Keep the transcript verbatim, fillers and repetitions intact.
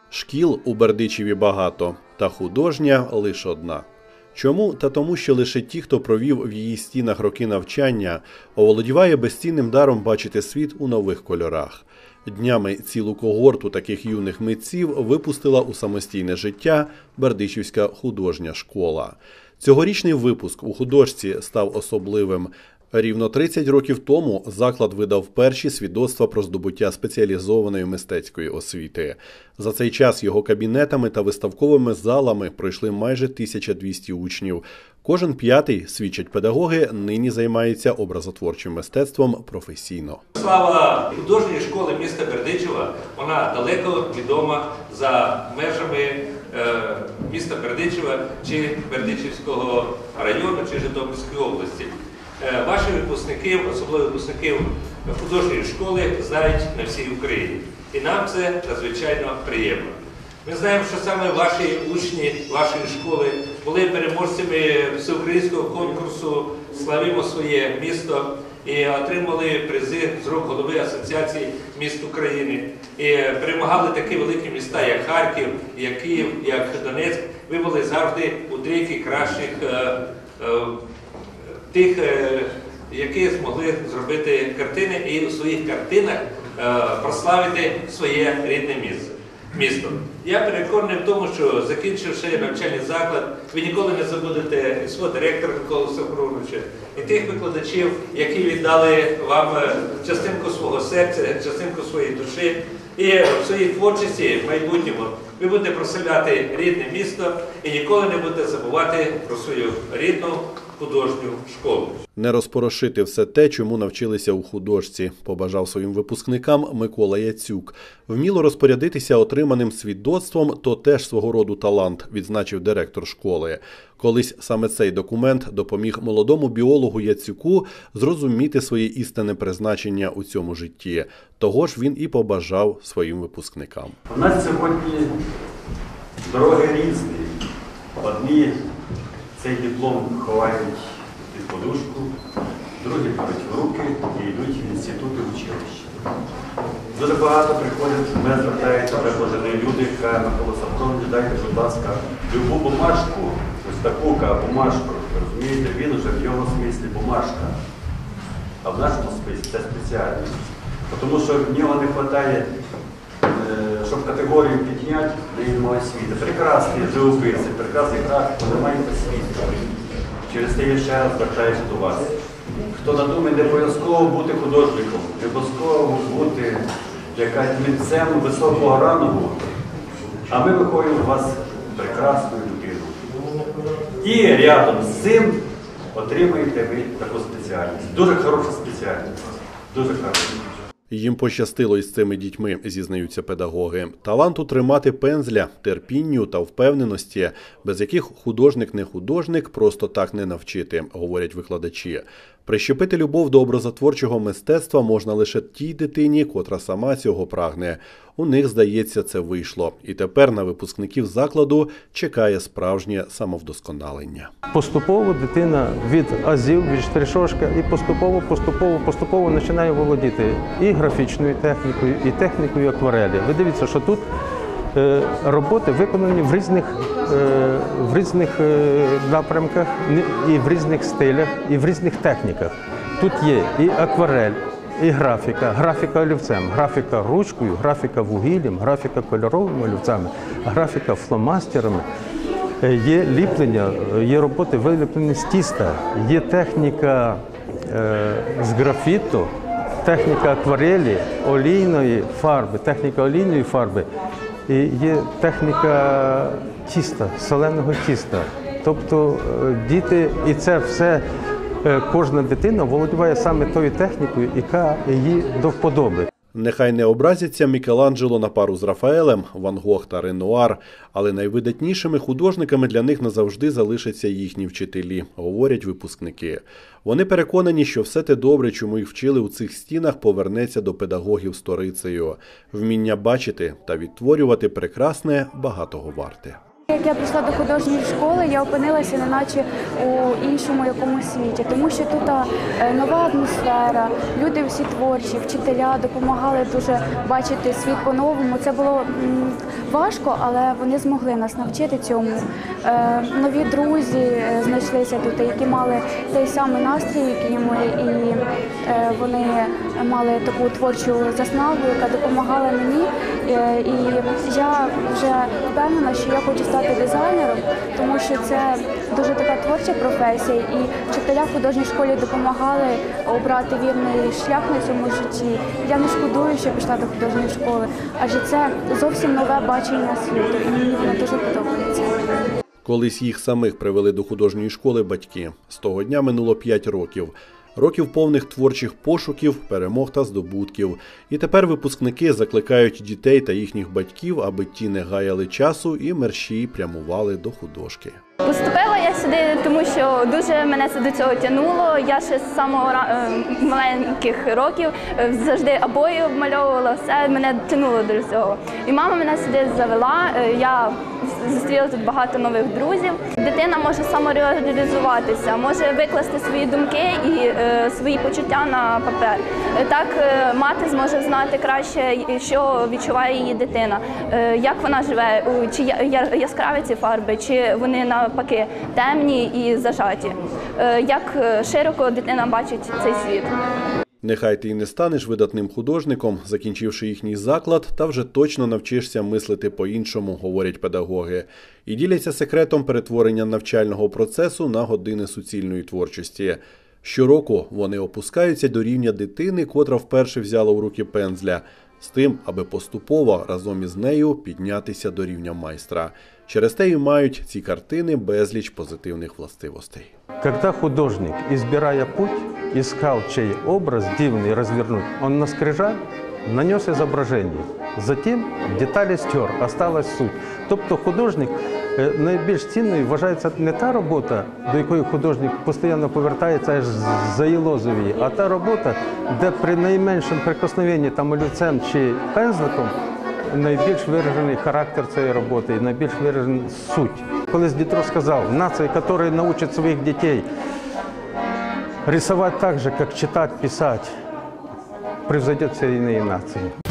Шкіл у Бердичеві багато, та художня лише одна. Чому? Та тому, що лише ті, хто провів в її стінах роки навчання, оволодіває безцінним даром бачити світ у нових кольорах. Днями цілу когорту таких юних митців випустила у самостійне життя Бердичівська художня школа. Цьогорічний випуск у художці став особливим. Рівно тридцять років тому заклад видав перші свідоцтва про здобуття спеціалізованої мистецької освіти. За цей час його кабінетами та виставковими залами пройшли майже тисяча двісті учнів. Кожен п'ятий, свідчать педагоги, нині займається образотворчим мистецтвом професійно. Слава художньої школи міста Бердичева, вона далеко відома за межами е, міста Бердичева чи Бердичівського району, чи Житомирської області. Е, ваші випускники, особливо випускників художньої школи, знають на всій Україні. І нам це надзвичайно приємно. Ми знаємо, що саме ваші учні вашої школи були переможцями всеукраїнського конкурсу «Славімо своє місто» і отримали призи з рук голови Асоціації міст України. І перемагали такі великі міста, як Харків, як Київ, як Донецьк. Ви були завжди у трійці кращих е, е, тих, е, які змогли зробити картини і у своїх картинах е, прославити своє рідне місце. Місто. Я переконаний в тому, що закінчивши навчальний заклад, ви ніколи не забудете і свого директора Миколу Сапровича, і тих викладачів, які віддали вам частинку свого серця, частинку своєї душі, і в своїй творчості в майбутньому ви будете прославляти рідне місто і ніколи не будете забувати про свою рідну художню школу. Не розпорошити все те, чому навчилися у художці, побажав своїм випускникам Микола Яцюк. Вміло розпорядитися отриманим свідоцтвом – то теж свого роду талант, відзначив директор школи. Колись саме цей документ допоміг молодому біологу Яцюку зрозуміти своє істинне призначення у цьому житті. Того ж він і побажав своїм випускникам. У нас сьогодні дороги різні. Одні цей диплом ховають під подушку, другі беруть в руки і йдуть в інститути, училища. Дуже багато приходять, мене звертаються предложені люди, кажуть, Микола Сапрович, дайте, будь ласка, любу бумажку, ось таку бумажку, розумієте, він уже в його смислі бумажка, а в нашому смислі це спеціальність. Тому що в нього не вистачає, щоб категорію підняти, де немає освіти. Прекрасні живописи, прекрасні графіки, але немає освіти. Через те я ще раз звертаюся до вас. Хто надумає, не обов'язково бути художником, не обов'язково бути якась митцем високого рангу, а ми виходимо з вас прекрасною людину. І рядом з цим отримаєте ви таку спеціальність. Дуже хороша спеціальність. Дуже хороша. Їм пощастило із цими дітьми, зізнаються педагоги. Таланту тримати пензля, терпінню та впевненості, без яких художник не художник, просто так не навчити, говорять викладачі. Прищепити любов до образотворчого мистецтва можна лише тій дитині, котра сама цього прагне. У них, здається, це вийшло. І тепер на випускників закладу чекає справжнє самовдосконалення. Поступово дитина від азів, від штришочка і поступово, поступово, поступово починає володіти і графічною технікою, і технікою акварелі. Ви дивіться, що тут е, роботи виконані в різних, е, в різних е, напрямках, і в різних стилях, і в різних техніках. Тут є і акварель, і графіка, графіка олівцем, графіка ручкою, графіка вугіллям, графіка кольоровими олівцями, графіка фломастерами. Є ліплення, є роботи виліплені з тіста, є техніка е, з графіту, техніка акварелі, олійної фарби, техніка олійної фарби, і є техніка тіста, соленого тіста. Тобто діти, і це все, кожна дитина володіває саме тою технікою, яка їй до вподоби. Нехай не образяться Мікеланджело на пару з Рафаелем, Ван Гог та Ренуар, але найвидатнішими художниками для них назавжди залишаться їхні вчителі, говорять випускники. Вони переконані, що все те добре, чому їх вчили у цих стінах, повернеться до педагогів сторицею. Вміння бачити та відтворювати прекрасне багатого варте. Як я прийшла до художньої школи, я опинилася неначе у іншому якомусь світі, тому що тут нова атмосфера, люди всі творчі, вчителя допомагали дуже бачити світ по-новому. Це було важко, але вони змогли нас навчити цьому. Е, Нові друзі е, знайшлися тут, які мали той самий настрій, який ми, і е, вони мали таку творчу заснагу, яка допомагала мені. Е, І я вже впевнена, що я хочу стати дизайнером, тому що це дуже така творча професія, і вчителя в художній школі допомагали обрати вірний шлях на цьому житті. Я не шкодую, що пішла до художньої школи, адже це зовсім нове бачення світу, і мені воно дуже подобається. Колись їх самих привели до художньої школи батьки. З того дня минуло п'ять років. Років повних творчих пошуків, перемог та здобутків. І тепер випускники закликають дітей та їхніх батьків, аби ті не гаяли часу і мерщій прямували до художки. Поступила я сюди, тому що дуже мене це до цього тягнуло. Я ще з самого ра- е, маленьких років е, завжди обої обмальовувала, все мене тягнуло до цього. І мама мене сюди завела, е, я зустріла тут багато нових друзів. Дитина може самореалізуватися, може викласти свої думки і е, свої почуття на папер. Е, Так е, мати зможе знати краще, що відчуває її дитина, е, як вона живе, у- чи я- я- яскраві ці фарби, чи вони навпаки темні і зажаті. Е, Як е, широко дитина бачить цей світ. Нехай ти й не станеш видатним художником, закінчивши їхній заклад, та вже точно навчишся мислити по-іншому, говорять педагоги. І діляться секретом перетворення навчального процесу на години суцільної творчості. Щороку вони опускаються до рівня дитини, котра вперше взяла у руки пензля, з тим, аби поступово разом із нею піднятися до рівня майстра. Через те і мають ці картини безліч позитивних властивостей. Когда художник, избирая путь, искал чей образ дивный развернуть, он на скрижаль нанес изображение. Затем деталі стер, осталась суть. Тобто художник е, найбільш цінною вважається не та робота, до якої художник постійно повертається аж заїлозові, а та робота, де при найменшому прикосновенні там олівцем чи пензликом найбільш виражений характер цієї роботи і найбільш виражена суть. Колись Дітро сказав, нація, яка научить своїх дітей рисувати так же, як читати, писати, превзойдет всі інші нації.